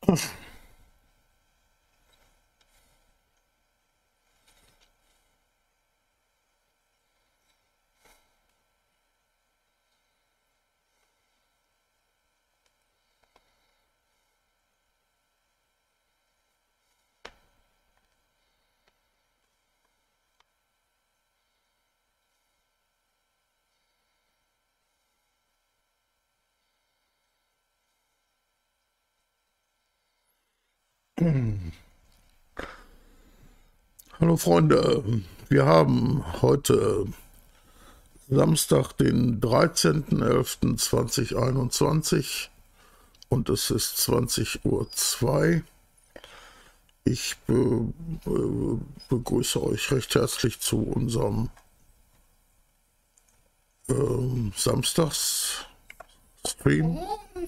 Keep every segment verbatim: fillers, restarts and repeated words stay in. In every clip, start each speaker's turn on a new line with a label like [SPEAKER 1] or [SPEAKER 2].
[SPEAKER 1] Hallo Freunde, wir haben heute Samstag, den dreizehnten elften zweitausendeinundzwanzig und es ist zwanzig Uhr zwei. Ich be be begrüße euch recht herzlich zu unserem ähm, Samstags-Stream.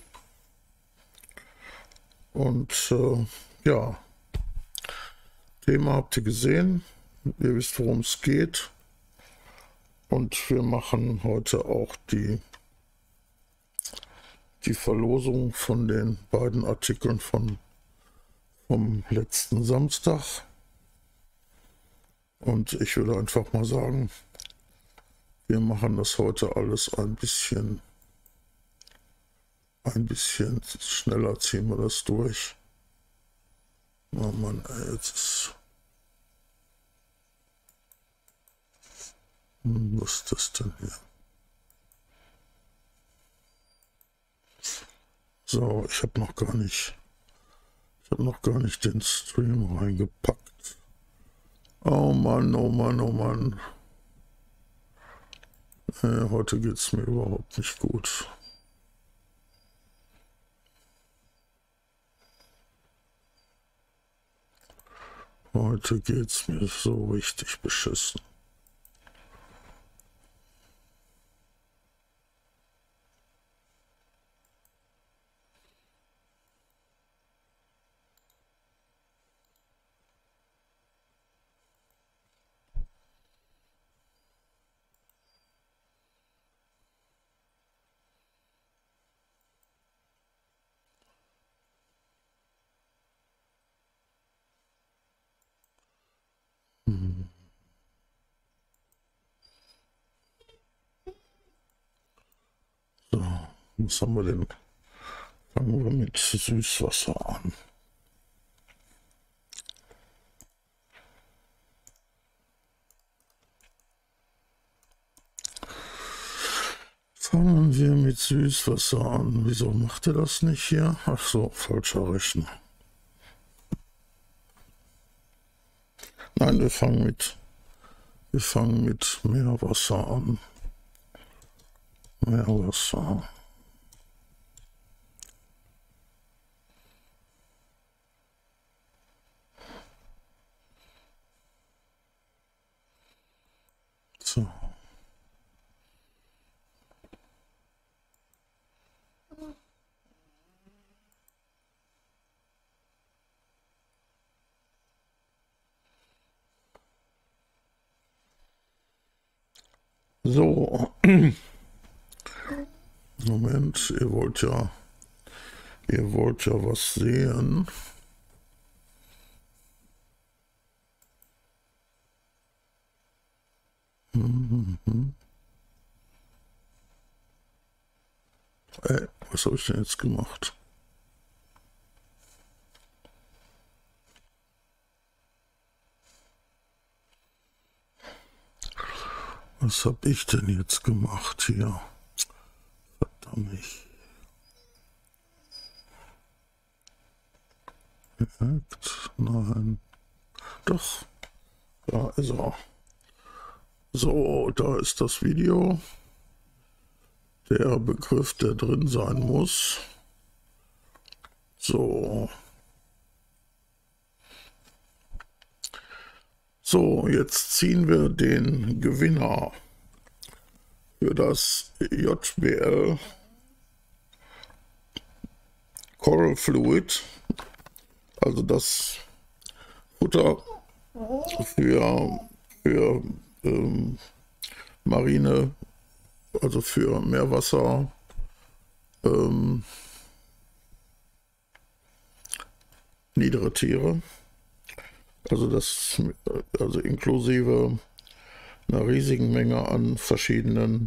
[SPEAKER 1] Und äh, ja, Thema habt ihr gesehen, ihr wisst, worum es geht. Und wir machen heute auch die, die Verlosung von den beiden Artikeln von, vom letzten Samstag. Und ich würde einfach mal sagen, wir machen das heute alles ein bisschen, ein bisschen schneller, ziehen wir das durch. Oh Mann, ey, jetzt ist... Was ist das denn hier? So, ich habe noch gar nicht, ich habe noch gar nicht den Stream reingepackt. Oh Mann, oh Mann, oh Mann. Äh, heute geht es mir überhaupt nicht gut. Heute geht es mir so richtig beschissen. Hm. So, was haben wir denn? Fangen wir mit Süßwasser an. Fangen wir mit Süßwasser an. Wieso macht er das nicht hier? Ach so, falscher Rechner. Nein, wir fangen mit, wir fangen mit Meerwasser an. Meerwasser. So. So. Moment, ihr wollt ja, ihr wollt ja was sehen. Mhm. Ey, was habe ich denn jetzt gemacht? Was habe ich denn jetzt gemacht hier? Verdammt. Perfekt. Nein. Doch. Da ist er. So, da ist das Video. Der Begriff, der drin sein muss. So. So, jetzt ziehen wir den Gewinner für das J B L Coral Fluid, also das Futter für, für ähm, Marine, also für Meerwasser, ähm, niedere Tiere. Also das, also inklusive einer riesigen Menge an verschiedenen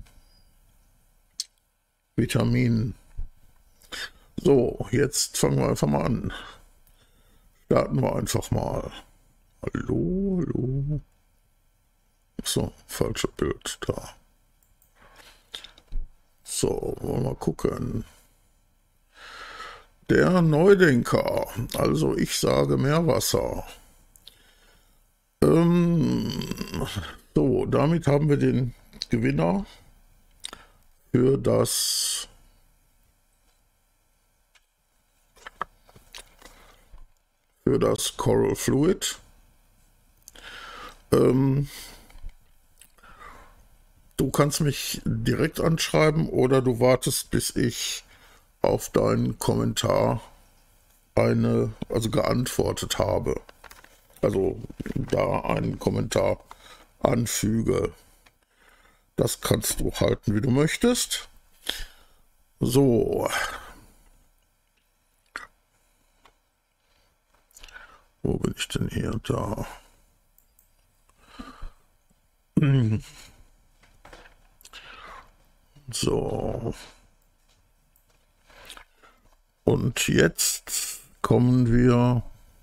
[SPEAKER 1] Vitaminen. So, jetzt fangen wir einfach mal an. Starten wir einfach mal. Hallo, hallo. So, falsches Bild da. So, wollen wir mal gucken. Der Neudenker, also ich sage Meerwasser. Ähm, so, damit haben wir den Gewinner für das für das Coral Fluid. Ähm, du kannst mich direkt anschreiben oder du wartest, bis ich auf deinen Kommentar eine, also geantwortet habe. Also da einen Kommentar anfüge. Das kannst du halten, wie du möchtest. So. Wo bin ich denn hier? Da. So. Und jetzt kommen wir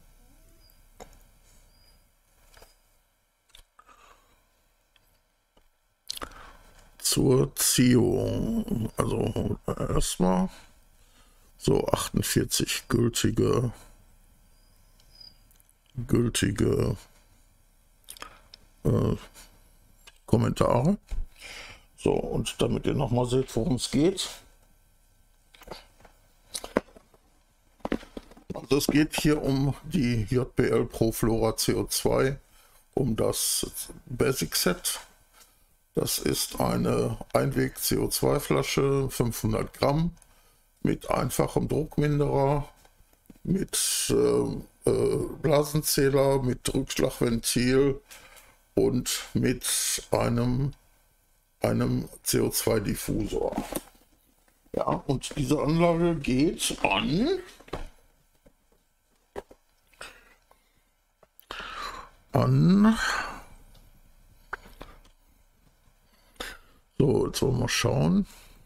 [SPEAKER 1] zur Ziehung. Also erstmal so achtundvierzig gültige gültige äh, Kommentare. So, und damit ihr nochmal seht, worum es geht. Also es geht hier um die J B L Proflora C O zwei, um das Basic Set. Das ist eine Einweg-C O zwei Flasche, fünfhundert Gramm, mit einfachem Druckminderer, mit äh, äh, Blasenzähler, mit Rückschlagventil und mit einem, einem C O zwei Diffusor. Ja, und diese Anlage geht an an so, jetzt wollen wir mal schauen.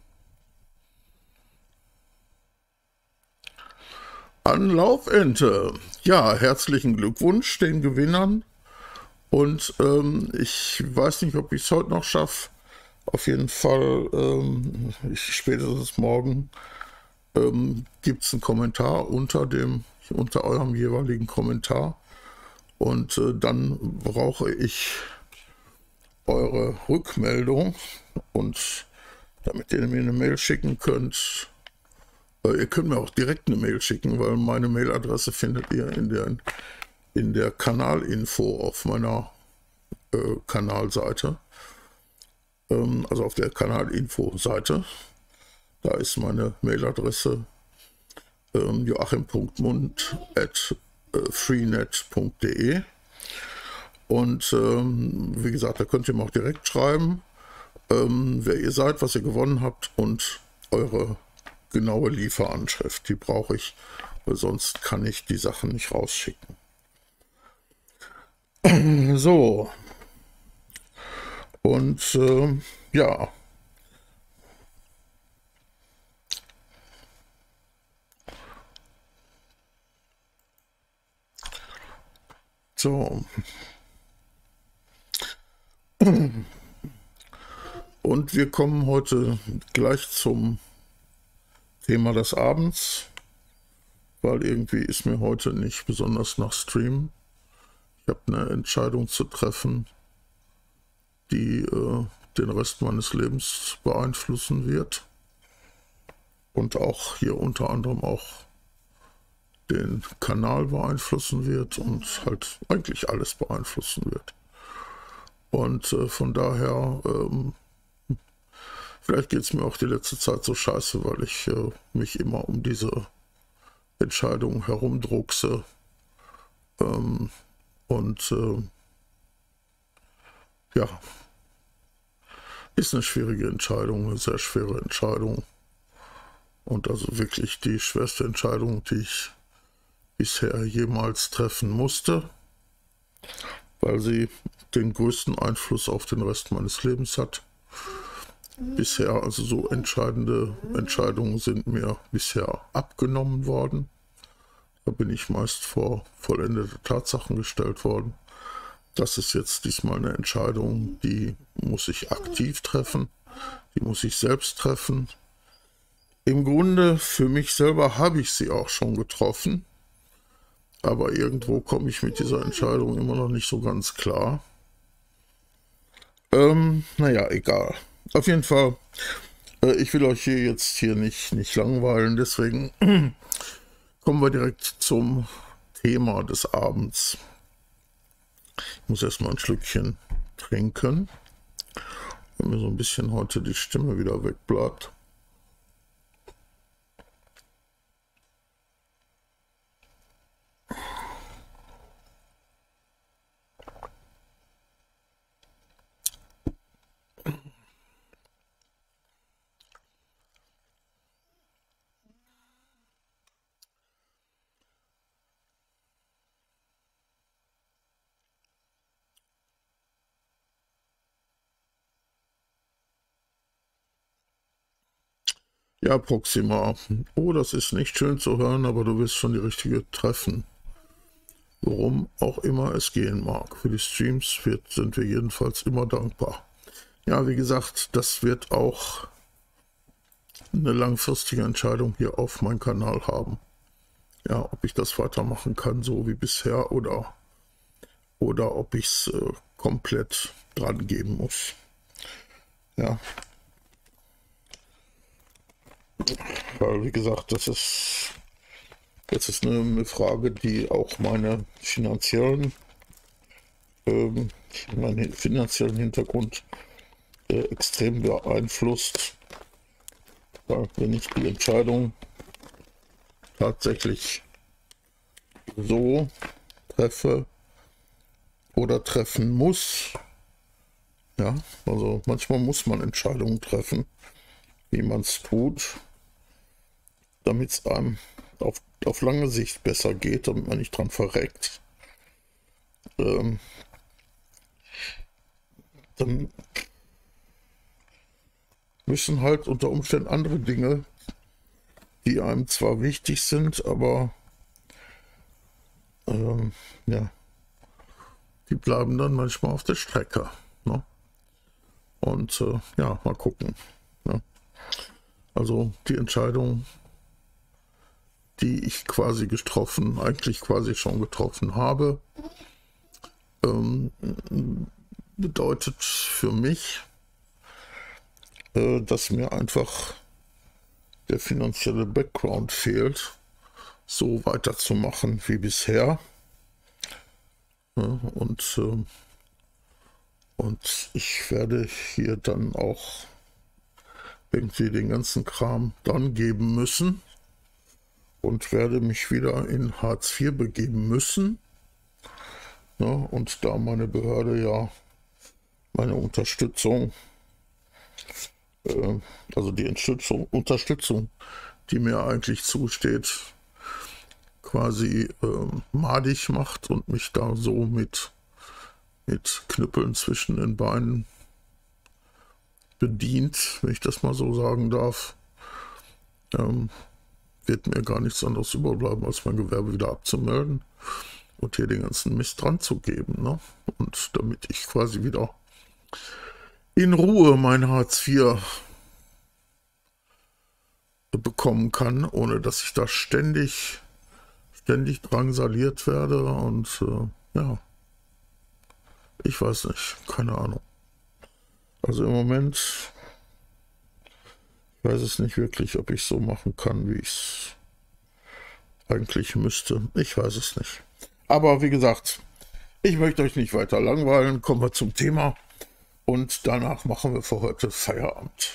[SPEAKER 1] An Laufente. Ja, herzlichen Glückwunsch den Gewinnern. Und ähm, ich weiß nicht, ob ich es heute noch schaffe. Auf jeden Fall, ähm, ich, spätestens morgen, ähm, gibt es einen Kommentar unter, dem, unter eurem jeweiligen Kommentar. Und äh, dann brauche ich eure Rückmeldung. Und damit ihr mir eine Mail schicken könnt, äh, ihr könnt mir auch direkt eine Mail schicken, weil meine Mailadresse findet ihr in der, in der Kanalinfo auf meiner äh, Kanalseite. Ähm, also auf der Kanalinfo-Seite. Da ist meine Mailadresse ähm, joachim punkt mund at freenet punkt de. Und ähm, wie gesagt, da könnt ihr mir auch direkt schreiben, ähm, wer ihr seid, was ihr gewonnen habt und eure genaue Lieferanschrift. Die brauche ich, weil sonst kann ich die Sachen nicht rausschicken. So. Und äh, ja. So. Und wir kommen heute gleich zum Thema des Abends, weil irgendwie ist mir heute nicht besonders nach Stream. Ich habe eine Entscheidung zu treffen, die äh, den Rest meines Lebens beeinflussen wird und auch hier unter anderem auch den Kanal beeinflussen wird und halt eigentlich alles beeinflussen wird. Und äh, von daher, ähm, vielleicht geht es mir auch die letzte Zeit so scheiße, weil ich äh, mich immer um diese Entscheidung herumdruckse. Ähm, und äh, ja, ist eine schwierige Entscheidung, eine sehr schwere Entscheidung. Und also wirklich die schwerste Entscheidung, die ich bisher jemals treffen musste, weil sie den größten Einfluss auf den Rest meines Lebens hat. Bisher, also so entscheidende Entscheidungen sind mir bisher abgenommen worden. Da bin ich meist vor vollendete Tatsachen gestellt worden. Das ist jetzt diesmal eine Entscheidung, die muss ich aktiv treffen, die muss ich selbst treffen. Im Grunde, für mich selber habe ich sie auch schon getroffen, aber irgendwo komme ich mit dieser Entscheidung immer noch nicht so ganz klar. Ähm, naja, egal. Auf jeden Fall, äh, ich will euch hier jetzt hier nicht, nicht langweilen, deswegen kommen wir direkt zum Thema des Abends. Ich muss erstmal ein Schlückchen trinken, wenn mir so ein bisschen heute die Stimme wieder wegbleibt. Ja, Proxima. Oh, das ist nicht schön zu hören, aber du wirst schon die richtige treffen. Worum auch immer es gehen mag. Für die Streams wird, sind wir jedenfalls immer dankbar. Ja, wie gesagt, das wird auch eine langfristige Entscheidung hier auf meinem Kanal haben. Ja, ob ich das weitermachen kann, so wie bisher, oder, oder ob ich es äh, komplett dran geben muss. Ja. Weil, wie gesagt, das ist, das ist eine, eine Frage, die auch meine finanziellen, ähm, meinen finanziellen Hintergrund äh, extrem beeinflusst. Weil, wenn ich die Entscheidung tatsächlich so treffe oder treffen muss, ja, also manchmal muss man Entscheidungen treffen, wie man es tut, damit es einem auf, auf lange Sicht besser geht, damit man nicht dran verreckt. Ähm, dann müssen halt unter Umständen andere Dinge, die einem zwar wichtig sind, aber ähm, ja, die bleiben dann manchmal auf der Strecke. Ne? Und äh, ja, mal gucken. Ne? Also die Entscheidung, die ich quasi getroffen, eigentlich quasi schon getroffen habe, ähm, bedeutet für mich, äh, dass mir einfach der finanzielle Background fehlt, so weiterzumachen wie bisher. Ja, und, äh, und ich werde hier dann auch irgendwie den ganzen Kram dann geben müssen und werde mich wieder in Hartz vier begeben müssen. Ja, und da meine Behörde ja meine Unterstützung, äh, also die Unterstützung, Unterstützung, die mir eigentlich zusteht, quasi äh, madig macht und mich da so mit, mit Knüppeln zwischen den Beinen bedient, wenn ich das mal so sagen darf, ähm, wird mir gar nichts anderes überbleiben, als mein Gewerbe wieder abzumelden und hier den ganzen Mist dran zu geben. Ne? Und damit ich quasi wieder in Ruhe mein Hartz vier bekommen kann, ohne dass ich da ständig, ständig drangsaliert werde. Und äh, ja, ich weiß nicht, keine Ahnung. Also im Moment, ich weiß es nicht wirklich, ob ich so machen kann, wie ich es eigentlich müsste. Ich weiß es nicht. Aber wie gesagt, ich möchte euch nicht weiter langweilen. Kommen wir zum Thema und danach machen wir für heute Feierabend.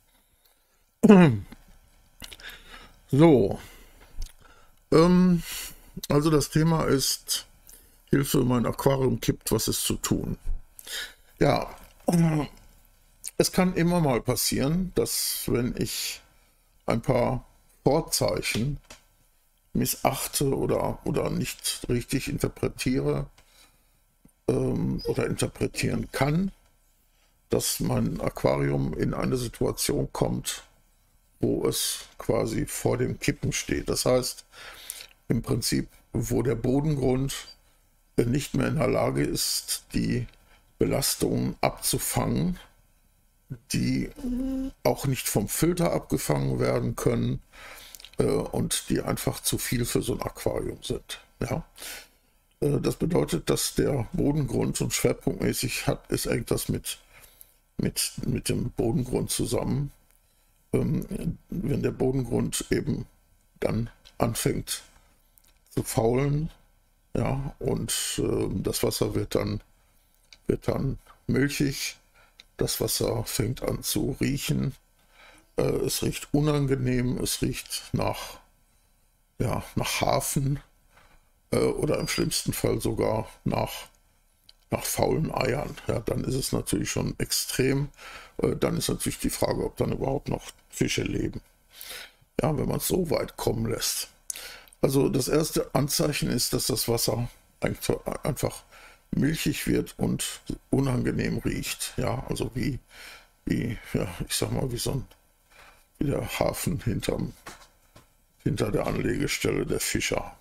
[SPEAKER 1] So, ähm, also das Thema ist Hilfe, mein Aquarium kippt, was ist zu tun? Ja, es kann immer mal passieren, dass wenn ich ein paar Vorzeichen missachte oder, oder nicht richtig interpretiere ähm, oder interpretieren kann, dass mein Aquarium in eine Situation kommt, wo es quasi vor dem Kippen steht. Das heißt, im Prinzip, wo der Bodengrund nicht mehr in der Lage ist, die Belastungen abzufangen, die auch nicht vom Filter abgefangen werden können äh, und die einfach zu viel für so ein Aquarium sind. Ja? Äh, das bedeutet, dass der Bodengrund und schwerpunktmäßig hat, ist eigentlich das mit, mit, mit dem Bodengrund zusammen. Ähm, wenn der Bodengrund eben dann anfängt zu faulen, ja, und äh, das Wasser wird dann, wird dann milchig, das Wasser fängt an zu riechen, äh, es riecht unangenehm, es riecht nach, ja, nach Hafen äh, oder im schlimmsten Fall sogar nach, nach faulen Eiern. Ja, dann ist es natürlich schon extrem. Äh, dann ist natürlich die Frage, ob dann überhaupt noch Fische leben, ja, wenn man es so weit kommen lässt. Also das erste Anzeichen ist, dass das Wasser einfach milchig wird und unangenehm riecht. Ja, also wie, wie ja, ich sag mal, wie so ein wie der Hafen hinterm, hinter der Anlegestelle der Fischer.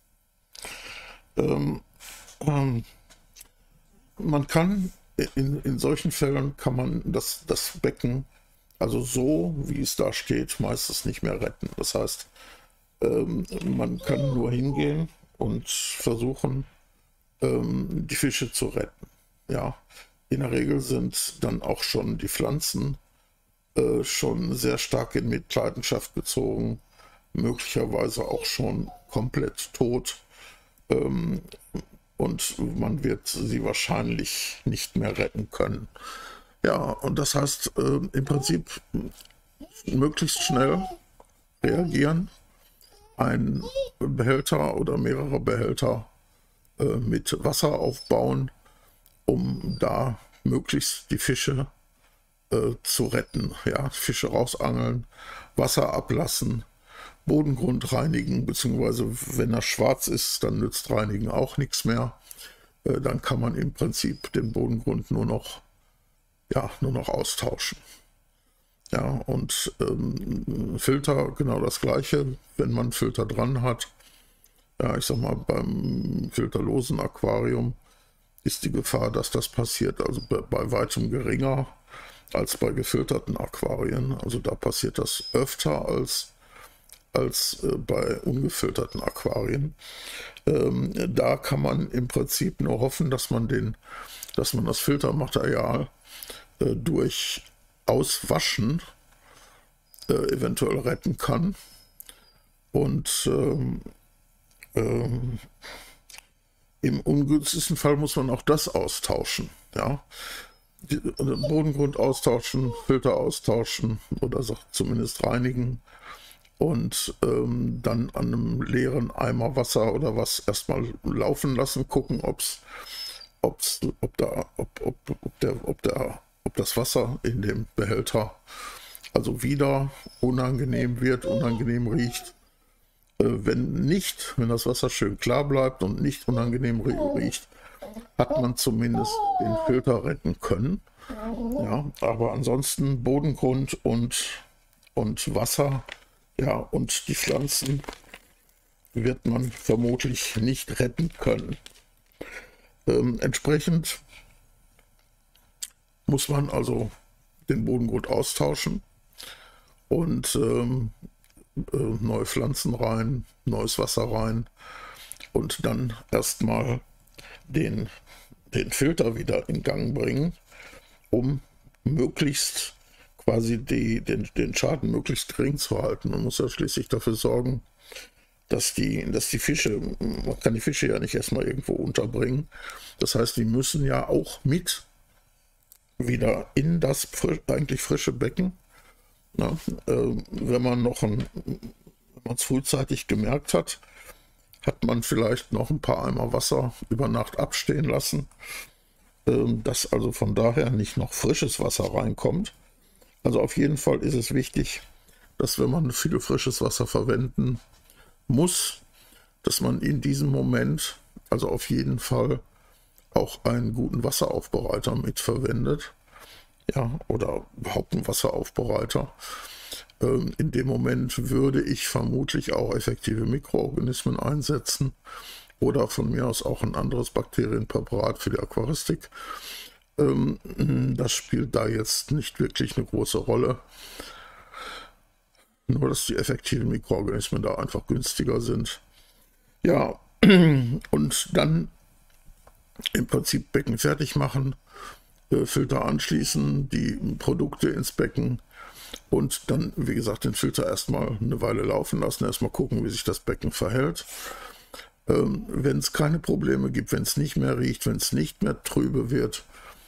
[SPEAKER 1] Ähm, ähm, man kann in, in solchen Fällen kann man das, das Becken, also so wie es da steht, meistens nicht mehr retten. Das heißt, ähm, man kann nur hingehen und versuchen, ähm, die Fische zu retten. Ja, in der Regel sind dann auch schon die Pflanzen äh, schon sehr stark in Mitleidenschaft gezogen, möglicherweise auch schon komplett tot. Ähm, und man wird sie wahrscheinlich nicht mehr retten können. Ja, und das heißt äh, im Prinzip möglichst schnell reagieren, einen Behälter oder mehrere Behälter äh, mit Wasser aufbauen, um da möglichst die Fische äh, zu retten. Ja, Fische rausangeln, Wasser ablassen, Bodengrund reinigen, beziehungsweise wenn er schwarz ist, dann nützt Reinigen auch nichts mehr. Äh, dann kann man im Prinzip den Bodengrund nur noch, ja, nur noch austauschen. Ja, und ähm, Filter genau das gleiche, wenn man Filter dran hat. Ja, ich sag mal, beim filterlosen Aquarium ist die Gefahr, dass das passiert, also bei, bei weitem geringer als bei gefilterten Aquarien. Also da passiert das öfter als, als äh, bei ungefilterten Aquarien. Ähm, da kann man im Prinzip nur hoffen, dass man, den, dass man das Filtermaterial äh, durch Auswaschen äh, eventuell retten kann. Und ähm, ähm, im ungünstigsten Fall muss man auch das austauschen. Ja? Die, den Bodengrund austauschen, Filter austauschen oder so, zumindest reinigen und ähm, dann an einem leeren Eimer Wasser oder was erstmal laufen lassen, gucken, ob's, ob's, ob, da, ob, ob, ob, der, ob, der, ob das Wasser in dem Behälter also wieder unangenehm wird, unangenehm riecht. Wenn nicht, wenn das Wasser schön klar bleibt und nicht unangenehm riecht, hat man zumindest den Filter retten können. Ja, aber ansonsten Bodengrund und, und Wasser, ja, und die Pflanzen wird man vermutlich nicht retten können. Ähm, entsprechend muss man also den Bodengrund austauschen und ähm, äh, neue Pflanzen rein, neues Wasser rein und dann erstmal den, den Filter wieder in Gang bringen, um möglichst quasi die, den, den Schaden möglichst gering zu halten. Man muss ja schließlich dafür sorgen, dass die, dass die Fische, man kann die Fische ja nicht erstmal irgendwo unterbringen. Das heißt, die müssen ja auch mit wieder in das frisch, eigentlich frische Becken. Na, äh, wenn man noch ein, wenn man es frühzeitig gemerkt hat, hat man vielleicht noch ein paar Eimer Wasser über Nacht abstehen lassen, äh, dass also von daher nicht noch frisches Wasser reinkommt. Also auf jeden Fall ist es wichtig, dass wenn man viel frisches Wasser verwenden, muss, dass man in diesem Moment also auf jeden Fall auch einen guten Wasseraufbereiter mitverwendet, ja, oder überhaupt einen Wasseraufbereiter. Ähm, in dem Moment würde ich vermutlich auch effektive Mikroorganismen einsetzen oder von mir aus auch ein anderes Bakterienpräparat für die Aquaristik. Ähm, das spielt da jetzt nicht wirklich eine große Rolle. Nur, dass die effektiven Mikroorganismen da einfach günstiger sind. Ja, und dann im Prinzip Becken fertig machen, äh, Filter anschließen, die Produkte ins Becken und dann, wie gesagt, den Filter erstmal eine Weile laufen lassen, erstmal gucken, wie sich das Becken verhält. Ähm, wenn es keine Probleme gibt, wenn es nicht mehr riecht, wenn es nicht mehr trübe wird,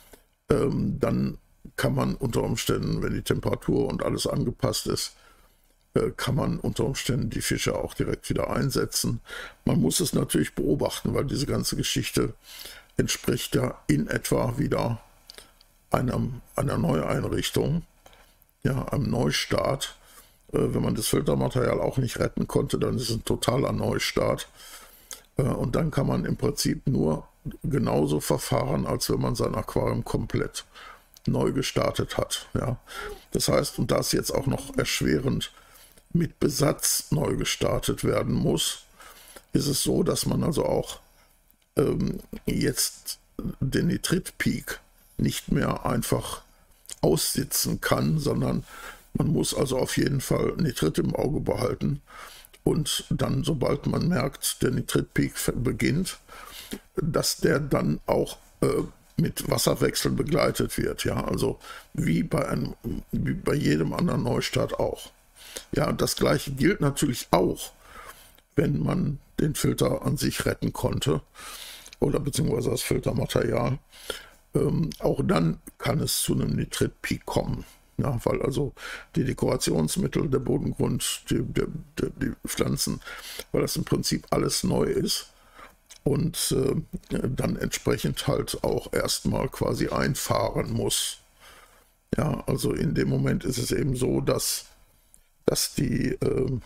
[SPEAKER 1] ähm, dann kann man unter Umständen, wenn die Temperatur und alles angepasst ist, kann man unter Umständen die Fische auch direkt wieder einsetzen. Man muss es natürlich beobachten, weil diese ganze Geschichte entspricht ja in etwa wieder einem, einer Neueinrichtung, ja, einem Neustart. Äh, wenn man das Filtermaterial auch nicht retten konnte, dann ist es ein totaler Neustart. Äh, und dann kann man im Prinzip nur genauso verfahren, als wenn man sein Aquarium komplett neu gestartet hat. Ja. Das heißt, und das jetzt auch noch erschwerend mit Besatz neu gestartet werden muss, ist es so, dass man also auch ähm, jetzt den Nitritpeak nicht mehr einfach aussitzen kann, sondern man muss also auf jeden Fall Nitrit im Auge behalten und dann, sobald man merkt, der Nitritpeak beginnt, dass der dann auch äh, mit Wasserwechsel begleitet wird, ja, also wie bei, einem, wie bei jedem anderen Neustart auch. Ja, das gleiche gilt natürlich auch, wenn man den Filter an sich retten konnte oder beziehungsweise das Filtermaterial. Ähm, auch dann kann es zu einem Nitritpeak kommen, ja, weil also die Dekorationsmittel, der Bodengrund, die, die, die, die Pflanzen, weil das im Prinzip alles neu ist und äh, dann entsprechend halt auch erstmal quasi einfahren muss. Ja, also in dem Moment ist es eben so, dass dass die, äh,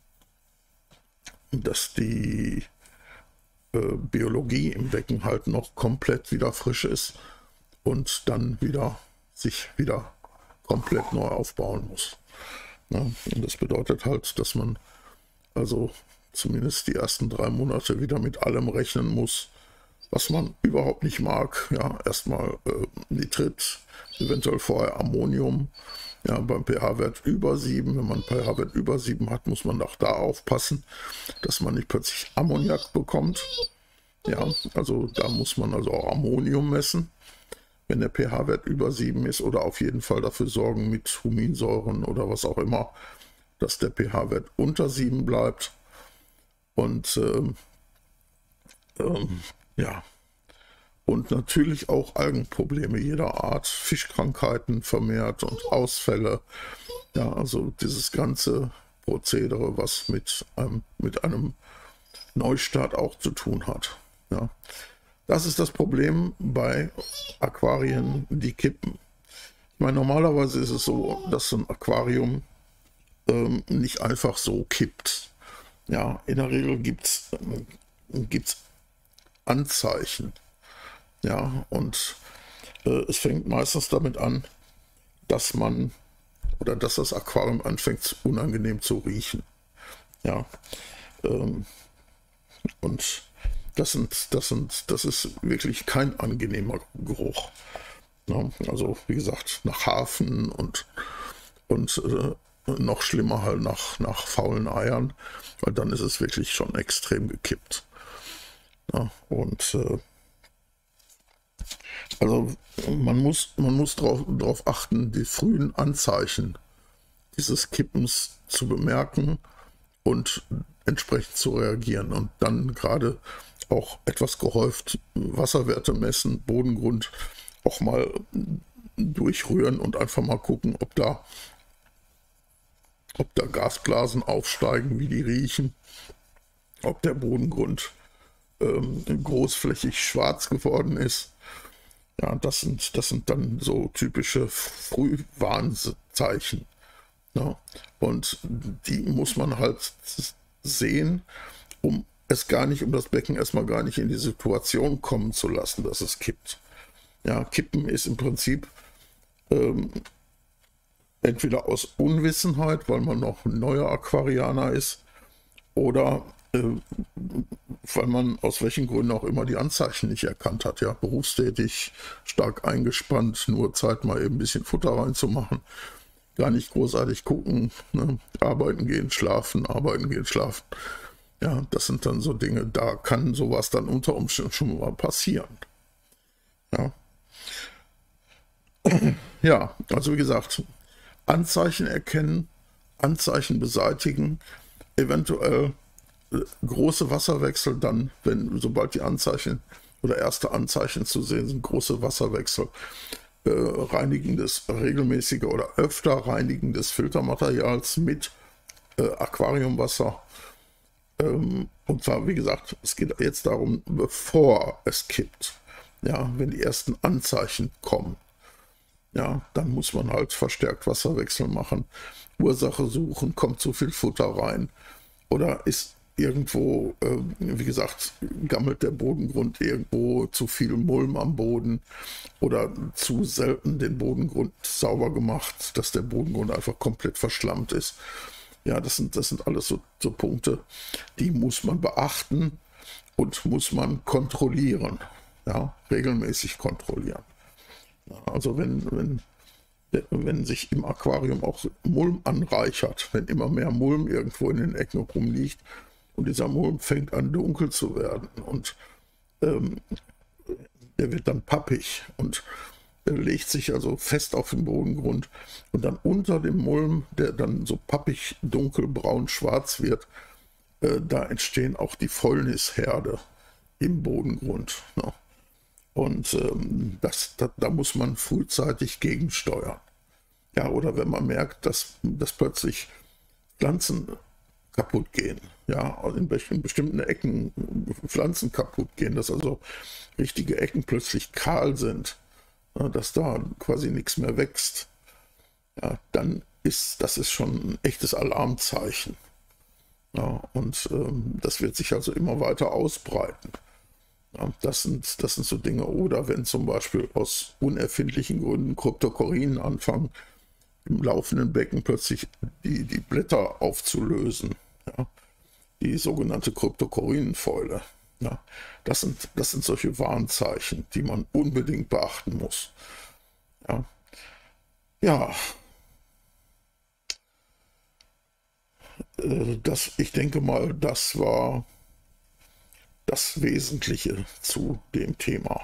[SPEAKER 1] dass die äh, Biologie im Becken halt noch komplett wieder frisch ist und dann wieder sich wieder komplett neu aufbauen muss. Ja, und das bedeutet halt, dass man also zumindest die ersten drei Monate wieder mit allem rechnen muss, was man überhaupt nicht mag. Ja, erstmal äh, Nitrit, eventuell vorher Ammonium. Ja, beim pH-Wert über sieben, wenn man einen pH-Wert über sieben hat, muss man auch da aufpassen, dass man nicht plötzlich Ammoniak bekommt. Ja, also da muss man also auch Ammonium messen, wenn der pH-Wert über sieben ist, oder auf jeden Fall dafür sorgen mit Huminsäuren oder was auch immer, dass der pH-Wert unter sieben bleibt. Und ähm, ähm, ja, und natürlich auch Algenprobleme jeder Art, Fischkrankheiten vermehrt und Ausfälle. Ja, also dieses ganze Prozedere, was mit einem, mit einem Neustart auch zu tun hat. Ja. Das ist das Problem bei Aquarien, die kippen. Ich meine, normalerweise ist es so, dass ein Aquarium ähm, nicht einfach so kippt. Ja, in der Regel gibt es gibt's Anzeichen. Ja, und äh, es fängt meistens damit an, dass man oder dass das Aquarium anfängt unangenehm zu riechen. Ja, ähm, und das sind, das sind, das ist wirklich kein angenehmer Geruch. Ja, also wie gesagt, nach Hafen und, und äh, noch schlimmer halt nach, nach faulen Eiern, weil dann ist es wirklich schon extrem gekippt. Ja, und äh, also man muss, man muss darauf drauf achten, die frühen Anzeichen dieses Kippens zu bemerken und entsprechend zu reagieren. Und dann gerade auch etwas gehäuft Wasserwerte messen, Bodengrund auch mal durchrühren und einfach mal gucken, ob da, ob da Gasblasen aufsteigen, wie die riechen, ob der Bodengrund ähm, großflächig schwarz geworden ist. Ja, das sind, das sind dann so typische Frühwarnzeichen. Ja, und die muss man halt sehen, um es gar nicht, um das Becken erstmal gar nicht in die Situation kommen zu lassen, dass es kippt. Ja, kippen ist im Prinzip ähm, entweder aus Unwissenheit, weil man noch ein neuer Aquarianer ist, oder äh, weil man aus welchen Gründen auch immer die Anzeichen nicht erkannt hat. Ja, berufstätig, stark eingespannt, nur Zeit mal eben ein bisschen Futter reinzumachen, gar nicht großartig gucken, ne? Arbeiten gehen, schlafen, arbeiten gehen, schlafen. Ja, das sind dann so Dinge, da kann sowas dann unter Umständen schon mal passieren. Ja, ja, also wie gesagt, Anzeichen erkennen, Anzeichen beseitigen, eventuell äh, große Wasserwechsel dann, wenn sobald die Anzeichen oder erste Anzeichen zu sehen sind, große Wasserwechsel, äh, Reinigen des regelmäßige oder öfter Reinigen des Filtermaterials mit äh, Aquariumwasser. Ähm, und zwar, wie gesagt, es geht jetzt darum, bevor es kippt, ja, wenn die ersten Anzeichen kommen. Ja, dann muss man halt verstärkt Wasserwechsel machen, Ursache suchen, kommt zu viel Futter rein oder ist irgendwo, äh, wie gesagt, gammelt der Bodengrund irgendwo, zu viel Mulm am Boden oder zu selten den Bodengrund sauber gemacht, dass der Bodengrund einfach komplett verschlammt ist. Ja, das sind, das sind alles so, so Punkte, die muss man beachten und muss man kontrollieren, ja, regelmäßig kontrollieren. Also wenn, wenn, wenn sich im Aquarium auch Mulm anreichert, wenn immer mehr Mulm irgendwo in den Ecken rumliegt und dieser Mulm fängt an dunkel zu werden und ähm, der wird dann pappig und legt sich also fest auf den Bodengrund und dann unter dem Mulm, der dann so pappig dunkel braun schwarz wird, äh, da entstehen auch die Fäulnisherde im Bodengrund. Ne? Und ähm, das, das, da muss man frühzeitig gegensteuern. Ja, oder wenn man merkt, dass, dass plötzlich Pflanzen kaputt gehen, ja, in, in bestimmten Ecken Pflanzen kaputt gehen, dass also richtige Ecken plötzlich kahl sind, ja, dass da quasi nichts mehr wächst, ja, dann ist das ist schon ein echtes Alarmzeichen. Ja, und ähm, das wird sich also immer weiter ausbreiten. Ja, das sind, das sind so Dinge. Oder wenn zum Beispiel aus unerfindlichen Gründen Kryptokorinen anfangen, im laufenden Becken plötzlich die, die Blätter aufzulösen. Ja, die sogenannte Kryptokorinenfäule. Ja, das sind, das sind solche Warnzeichen, die man unbedingt beachten muss. Ja, ja äh, das, ich denke mal, das war das Wesentliche zu dem Thema.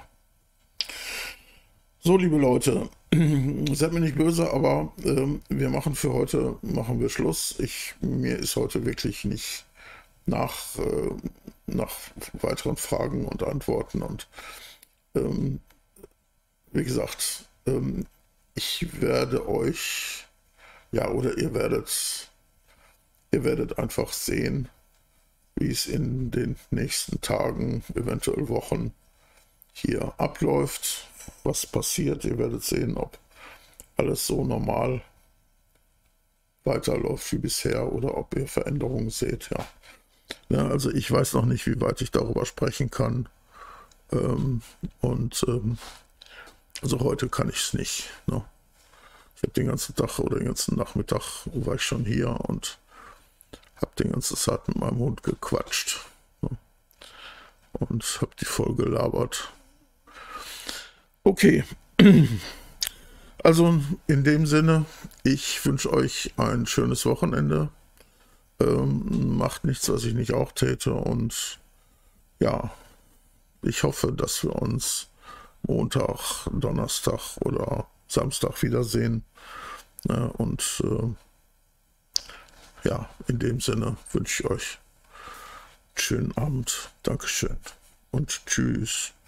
[SPEAKER 1] So, liebe Leute, seid mir nicht böse, aber ähm, wir machen für heute, machen wir Schluss. Ich, mir ist heute wirklich nicht nach, äh, nach weiteren Fragen und Antworten und ähm, wie gesagt, ähm, ich werde euch, ja, oder ihr werdet, ihr werdet einfach sehen, wie es in den nächsten Tagen, eventuell Wochen hier abläuft, was passiert. Ihr werdet sehen, ob alles so normal weiterläuft wie bisher oder ob ihr Veränderungen seht. Ja. Ja, also ich weiß noch nicht, wie weit ich darüber sprechen kann. Ähm, und ähm, also heute kann ich es nicht. Ne? Ich habe den ganzen Tag oder den ganzen Nachmittag war ich schon hier und habe den ganzen Zeit mit meinem Hund gequatscht, ne? Und habe die voll gelabert. Okay, also in dem Sinne, ich wünsche euch ein schönes Wochenende. Ähm, macht nichts, was ich nicht auch täte. Und ja, ich hoffe, dass wir uns Montag, Donnerstag oder Samstag wiedersehen. Ne? Und äh, ja, in dem Sinne wünsche ich euch einen schönen Abend. Dankeschön und tschüss.